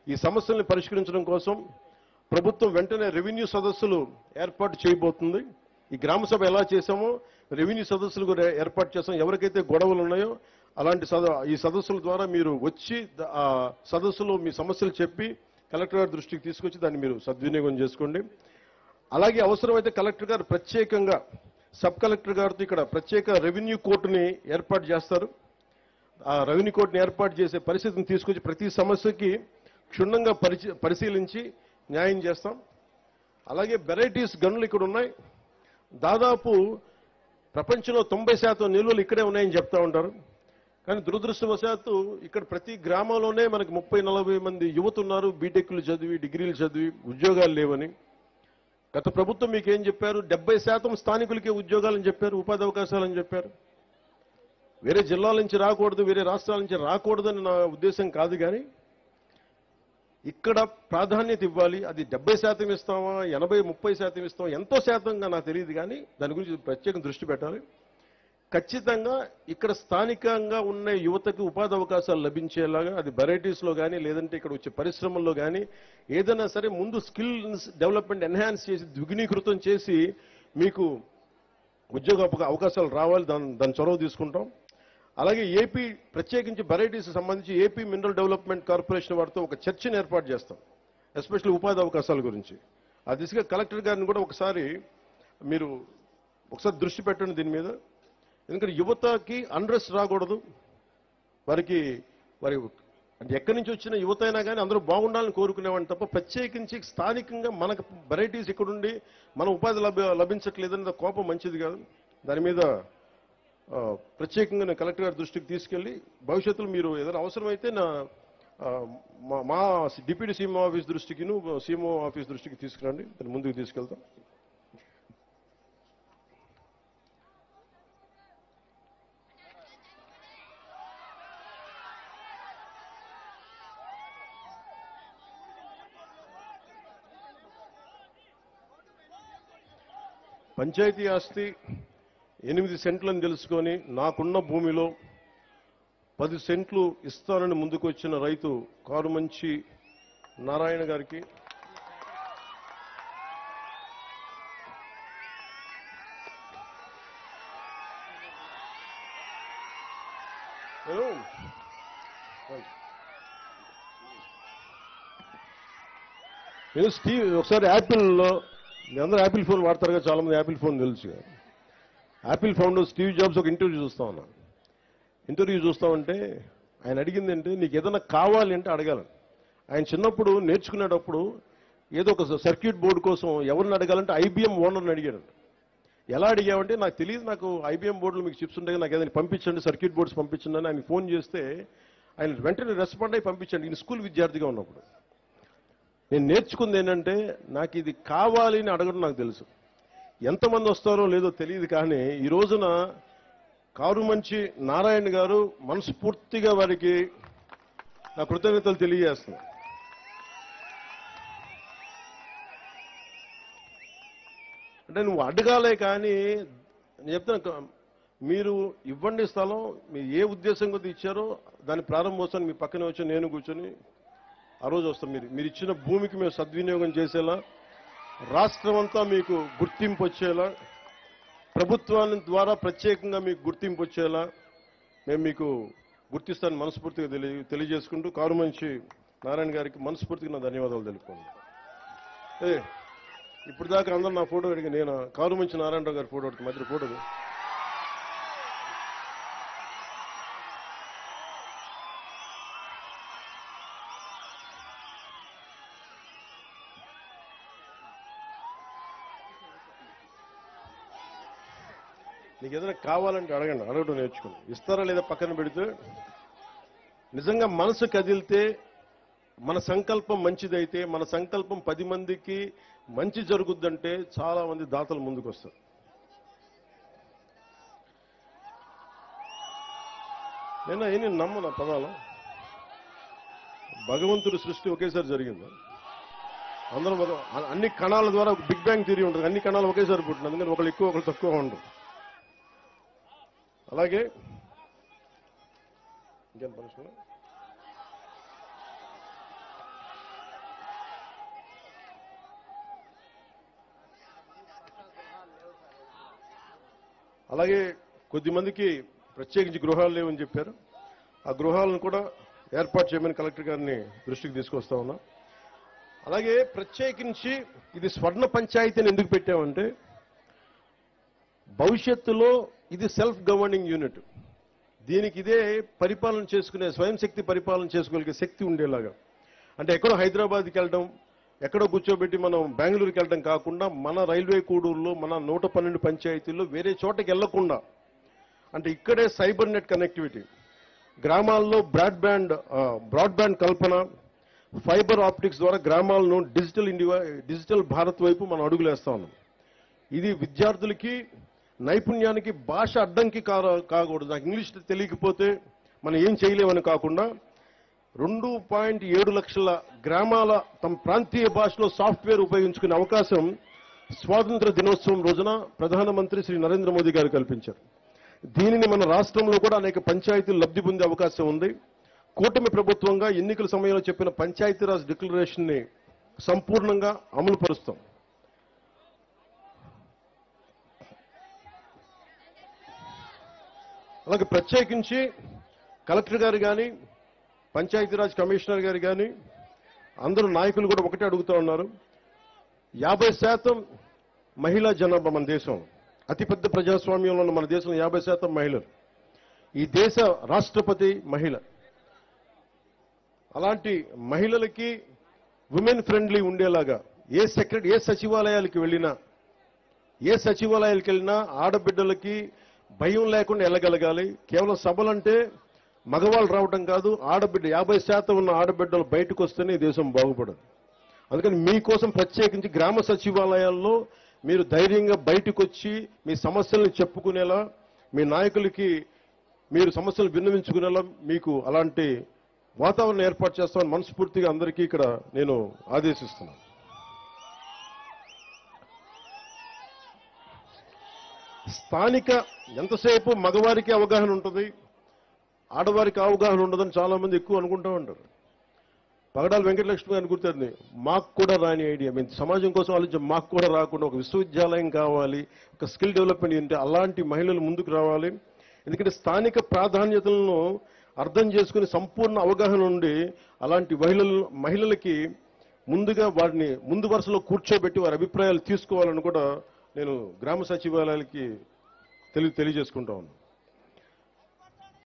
ఈ సమస్యల్ని పరిష్కరించడం కోసం ప్రభుత్వం వెంటనే రెవెన్యూ సదస్సులు ఏర్పాటు చేయబోతుంది. ఈ గ్రామ సభ ఎలా చేశామో రెవెన్యూ సదస్సులు కూడా ఏర్పాటు చేస్తాం. ఎవరికైతే గొడవలు ఉన్నాయో అలాంటి ఈ సదస్సుల ద్వారా మీరు వచ్చి ఆ సదస్సులో మీ సమస్యలు చెప్పి కలెక్టర్ గారి దృష్టికి తీసుకొచ్చి దాన్ని మీరు సద్వినియోగం చేసుకోండి. అలాగే అవసరమైతే కలెక్టర్ గారు ప్రత్యేకంగా సబ్ కలెక్టర్ గారితో ఇక్కడ ప్రత్యేక రెవెన్యూ కోర్టుని ఏర్పాటు చేస్తారు. ఆ రెవెన్యూ కోర్టుని ఏర్పాటు చేసే పరిస్థితిని తీసుకొచ్చి ప్రతి సమస్యకి క్షుణ్ణంగా పరిశీలించి న్యాయం చేస్తాం. అలాగే వెరైటీస్ గన్నులు ఇక్కడ ఉన్నాయి. దాదాపు ప్రపంచంలో 90% నిల్వలు ఇక్కడే ఉన్నాయని చెప్తా ఉంటారు. కానీ దురదృష్టవశాత్తు ఇక్కడ ప్రతి గ్రామంలోనే మనకి 30-40 మంది యువత ఉన్నారు, బీటెక్లు చదివి డిగ్రీలు చదివి ఉద్యోగాలు లేవని. గత ప్రభుత్వం మీకు ఏం చెప్పారు? 70% స్థానికులకే ఉద్యోగాలని చెప్పారు, ఉపాధి అవకాశాలని చెప్పారు. వేరే జిల్లాల నుంచి రాకూడదు, వేరే రాష్ట్రాల నుంచి రాకూడదని నా ఉద్దేశం కాదు. కానీ ఇక్కడ ప్రాధాన్యత ఇవ్వాలి. అది 70% ఇస్తామా, 80-30% ఇస్తామా, ఎంతో శాతంగా నాకు తెలియదు. కానీ దాని గురించి ప్రత్యేక దృష్టి పెట్టాలి. ఖచ్చితంగా ఇక్కడ స్థానికంగా ఉన్న యువతకు ఉపాధి అవకాశాలు లభించేలాగా అది వెరైటీస్లో కానీ లేదంటే ఇక్కడ వచ్చే పరిశ్రమల్లో కానీ ఏదైనా సరే ముందు స్కిల్ డెవలప్మెంట్ ఎన్హాన్స్ చేసి ద్విగుణీకృతం చేసి మీకు ఉద్యోగ అవకాశాలు రావాలి. దాని చొరవ తీసుకుంటాం. అలాగే ఏపీ ప్రత్యేకించి వెరైటీస్ సంబంధించి ఏపీ మినరల్ డెవలప్మెంట్ కార్పొరేషన్ వారితో ఒక చర్చను ఏర్పాటు చేస్తాం, ఎస్పెషల్లీ ఉపాధి అవకాశాల గురించి. ఆ దిశగా కలెక్టర్ గారిని కూడా మీరు ఒకసారి దృష్టి పెట్టండి దీని మీద. ఎందుకంటే యువతకి అన్రెస్ట్ రాకూడదు. వారి అంటే ఎక్కడి నుంచి వచ్చిన యువత అయినా కానీ అందరూ బాగుండాలని కోరుకునేవాడిని తప్ప ప్రత్యేకించి స్థానికంగా మనకు వెరైటీస్ ఇక్కడుండి మన ఉపాధి లభించట్లేదన్న కోపం మంచిది కాదు. దాని మీద ప్రత్యేకంగా నేను కలెక్టర్ గారి దృష్టికి తీసుకెళ్లి భవిష్యత్తులో మీరు ఏదైనా అవసరమైతే మా డిప్యూటీ సీఎం ఆఫీస్ దృష్టికి సీఎంఓ ఆఫీస్ దృష్టికి తీసుకురండి, దాన్ని ముందుకు తీసుకెళ్తాం. పంచాయతీ ఆస్తి 8 సెంట్లను తెలుసుకొని నాకున్న భూమిలో 10 సెంట్లు ఇస్తానని ముందుకు వచ్చిన రైతు కారుమంచి నారాయణ గారికి నేను స్టీవ్ ఒకసారి యాపిల్లో మీ అందరూ యాపిల్ ఫోన్ వాడతారుగా, చాలా మంది యాపిల్ ఫోన్ తెలుసు. యాపిల్ ఫౌండర్ స్టీవ్ జాబ్స్ ఒక ఇంటర్వ్యూ చూస్తా ఉన్నా. ఇంటర్వ్యూ చూస్తామంటే ఆయన అడిగింది అంటే నీకు ఏదైనా కావాలి అంటే అడగాలని. ఆయన చిన్నప్పుడు నేర్చుకునేటప్పుడు ఏదో ఒక సర్క్యూట్ బోర్డు కోసం ఎవరిని అడగాలంటే ఐబీఎం ఓనర్ని అడిగాడు. ఎలా అడిగామంటే నాకు తెలియదు, నాకు ఐబీఎం బోర్డులో మీకు చిప్స్ ఉంటాయి, నాకు ఏదైనా పంపించండి, సర్క్యూట్ బోర్డ్స్ పంపించండి అని ఆయన ఫోన్ చేస్తే ఆయన వెంటనే రెస్పాండ్ అయ్యి పంపించండి. ఈయన స్కూల్ విద్యార్థిగా ఉన్నప్పుడు. నేను నేర్చుకుంది ఏంటంటే నాకు ఇది కావాలి అని అడగడం నాకు తెలుసు. ఎంతమంది వస్తారో లేదో తెలియదు. కానీ ఈ రోజున కారుమంచి నారాయణ గారు మనస్ఫూర్తిగా వారికి నా కృతజ్ఞతలు తెలియజేస్తున్నాను. అంటే నువ్వు అడగాలే కానీ నేను చెప్తాను, మీరు ఇవ్వండి స్థలం, మీరు ఏ ఉద్దేశం కొద్ది ఇచ్చారో దాని ప్రారంభోత్సవాన్ని మీ పక్కనే వచ్చి నేను కూర్చొని ఆ రోజు వస్తాం. మీరు ఇచ్చిన భూమికి మేము సద్వినియోగం చేసేలా, రాష్ట్రం అంతా మీకు గుర్తింపు వచ్చేలా, ప్రభుత్వాన్ని ద్వారా ప్రత్యేకంగా మీకు గుర్తింపు వచ్చేలా మేము మీకు గుర్తిస్తాను మనస్ఫూర్తిగా తెలియజేసుకుంటూ కారుమంచి నారాయణ గారికి మనస్ఫూర్తిగా నా ధన్యవాదాలు తెలుపుకోండి. ఇప్పుడు దాకా అందరూ నా ఫోటో అడిగి నేను కారుమంచి నారాయణరావు గారి ఫోటో అడిగి మధ్య ఫోటో నీకు ఏదైనా కావాలంటే అడగండి, అడగడం నేర్చుకోండి. ఇస్తారా లేదా పక్కన పెడితే నిజంగా మనసు కదిలితే, మన సంకల్పం మంచిదైతే, మన సంకల్పం 10 మందికి మంచి జరుగుద్దంటే చాలా మంది దాతలు ముందుకు వస్తారు. నేను నమ్మను పదాలు. భగవంతుడి సృష్టి ఒకేసారి జరిగింది. అందరం అన్ని కణాల ద్వారా బిగ్ బ్యాంగ్ థియరీ ఉంటుంది. అన్ని కణాలు ఒకేసారి పుట్టింది. అందుకని ఒకళ్ళు ఎక్కువ ఒకళ్ళు తక్కువ ఉండరు. అలాగే ఇంకేం పనిష్మెంట్ అలాగే కొద్దిమందికి ప్రత్యేకించి గృహాలు లేవని చెప్పారు. ఆ గృహాలను కూడా ఏర్పాటు చేయమని కలెక్టర్ గారిని దృష్టికి తీసుకొస్తా ఉన్నా. అలాగే ప్రత్యేకించి ఇది స్వర్ణ పంచాయతీని ఎందుకు పెట్టామంటే భవిష్యత్తులో ఇది సెల్ఫ్ గవర్నింగ్ యూనిట్. దీనికి ఇదే పరిపాలన చేసుకునే స్వయం శక్తి పరిపాలన చేసుకోగలిగే శక్తి ఉండేలాగా. అంటే ఎక్కడో హైదరాబాద్కి వెళ్ళడం, ఎక్కడో కూర్చోబెట్టి మనం బెంగళూరుకి వెళ్ళడం కాకుండా మన రైల్వే కూడూరులో మన 112 పంచాయతీల్లో వేరే చోటకి వెళ్లకుండా, అంటే ఇక్కడే సైబర్ నెట్ కనెక్టివిటీ, గ్రామాల్లో బ్రాడ్బ్యాండ్ కల్పన, ఫైబర్ ఆప్టిక్స్ ద్వారా గ్రామాలను డిజిటల్ భారత్ వైపు మనం అడుగులేస్తా ఉన్నాం. ఇది విద్యార్థులకి నైపుణ్యానికి భాష అడ్డంకి కాకూడదు. నాకు ఇంగ్లీష్ తెలియకపోతే మనం ఏం చేయలేమని కాకుండా 2.7 లక్షల గ్రామాల తమ ప్రాంతీయ భాషలో సాఫ్ట్వేర్ ఉపయోగించుకునే అవకాశం స్వాతంత్ర దినోత్సవం రోజున ప్రధానమంత్రి శ్రీ నరేంద్ర మోదీ గారు కల్పించారు. దీనిని మన రాష్ట్రంలో కూడా అనేక పంచాయతీలు లబ్ధి పొందే అవకాశం ఉంది. కూటమి ప్రభుత్వంగా ఎన్నికల సమయంలో చెప్పిన పంచాయతీరాజ్ డిక్లరేషన్ ని సంపూర్ణంగా అమలు పరుస్తాం. అలాగే ప్రత్యేకించి కలెక్టర్ గారు కానీ, పంచాయతీరాజ్ కమిషనర్ గారు కానీ అందరూ నాయకులు కూడా ఒకటే అడుగుతూ ఉన్నారు. 50% మహిళా జనాభా మన దేశం, అతిపెద్ద ప్రజాస్వామ్యంలో ఉన్న మన దేశంలో 50% మహిళలు. ఈ దేశ రాష్ట్రపతి మహిళ. అలాంటి మహిళలకి ఉమెన్ ఫ్రెండ్లీ ఉండేలాగా ఏ సచివాలయాలకు వెళ్ళినా ఆడబిడ్డలకి భయం లేకుండా వెళ్ళగలగాలి. కేవలం సభలంటే మగవాళ్ళు రావడం కాదు, ఆడబిడ్డ 50% ఉన్న ఆడబిడ్డలు బయటకు వస్తేనే ఈ దేశం బాగుపడదు. అందుకని మీకోసం ప్రత్యేకించి గ్రామ సచివాలయాల్లో మీరు ధైర్యంగా బయటకు వచ్చి మీ సమస్యలను చెప్పుకునేలా, మీ నాయకులకి మీరు సమస్యలు విన్నవించుకునేలా మీకు అలాంటి వాతావరణం ఏర్పాటు చేస్తామని మనస్ఫూర్తిగా అందరికీ ఇక్కడ నేను ఆదేశిస్తున్నాను. స్థానిక ఎంతసేపు మగవారికి అవగాహన ఉంటుంది, ఆడవారికి అవగాహన ఉండదని చాలా మంది ఎక్కువ అనుకుంటూ ఉంటారు. పగడాల వెంకటలక్ష్మి గారిని గుర్తుంది, మాకు కూడా రాని ఐడియా. మేము సమాజం కోసం ఆలోచించి మాకు కూడా రాకుండా ఒక విశ్వవిద్యాలయం కావాలి, ఒక స్కిల్ డెవలప్మెంట్ ఏంటి, అలాంటి మహిళలు ముందుకు రావాలి. ఎందుకంటే స్థానిక ప్రాధాన్యతలను అర్థం చేసుకుని సంపూర్ణ అవగాహన ఉండి అలాంటి మహిళలకి ముందుగా వారిని ముందు వరుసలో కూర్చోబెట్టి వారి అభిప్రాయాలు తీసుకోవాలని కూడా నేను గ్రామ సచివాలయాలకి తెలియజేసుకుంటా ఉన్నాను.